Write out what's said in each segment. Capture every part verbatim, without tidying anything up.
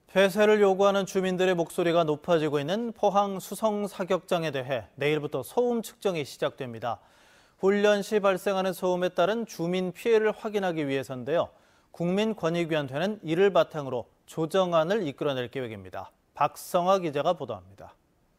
폐쇄를 요구하는 주민들의 목소리가 높아지고 있는 포항 수성 사격장에 대해 내일부터 소음 측정이 시작됩니다. 훈련 시 발생하는 소음에 따른 주민 피해를 확인하기 위해서인데요. 국민권익위원회는 이를 바탕으로 조정안을 이끌어낼 계획입니다. 박성아 기자가 보도합니다.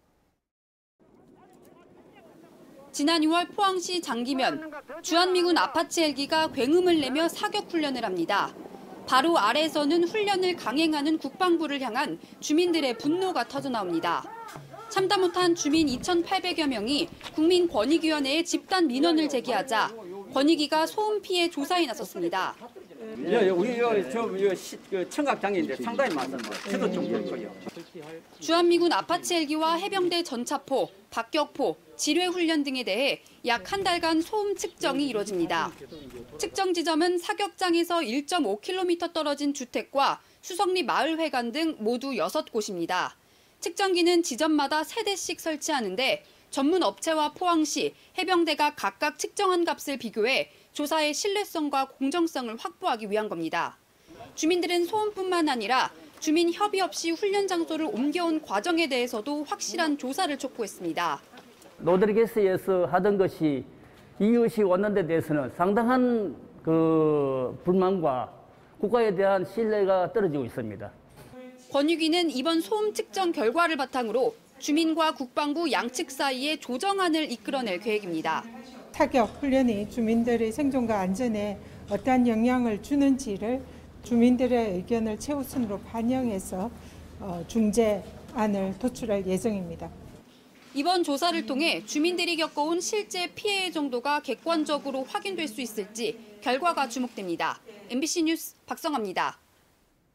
지난 유월 포항시 장기면 주한미군 아파치 헬기가 굉음을 내며 사격 훈련을 합니다. 바로 아래에서는 훈련을 강행하는 국방부를 향한 주민들의 분노가 터져나옵니다. 참다 못한 주민 이천팔백여 명이 국민권익위원회에 집단 민원을 제기하자 권익위가 소음 피해 조사에 나섰습니다. 예, 우리 저 청각장애인데 상당히 많습니다. 저도 좀 그렇고요. 주한미군 아파치 헬기와 해병대 전차포, 박격포, 지뢰훈련 등에 대해 약 한 달간 소음 측정이 이뤄집니다. 측정 지점은 사격장에서 일 점 오 킬로미터 떨어진 주택과 수성리 마을회관 등 모두 여섯 곳입니다. 측정기는 지점마다 세 대씩 설치하는데 전문 업체와 포항시, 해병대가 각각 측정한 값을 비교해 조사의 신뢰성과 공정성을 확보하기 위한 겁니다. 주민들은 소음뿐만 아니라 주민 협의 없이 훈련 장소를 옮겨온 과정에 대해서도 확실한 조사를 촉구했습니다. 노드리게스에서 하던 것이 이것이 왔는 데 대해서는 상당한 그 불만과 국가에 대한 신뢰가 떨어지고 있습니다. 권익위는 이번 소음 측정 결과를 바탕으로 주민과 국방부 양측 사이에 조정안을 이끌어낼 계획입니다. 사격 훈련이 주민들의 생존과 안전에 어떠한 영향을 주는지를 주민들의 의견을 최우선으로 반영해서 중재안을 도출할 예정입니다. 이번 조사를 통해 주민들이 겪어온 실제 피해의 정도가 객관적으로 확인될 수 있을지 결과가 주목됩니다. 엠비씨 뉴스 박성아입니다.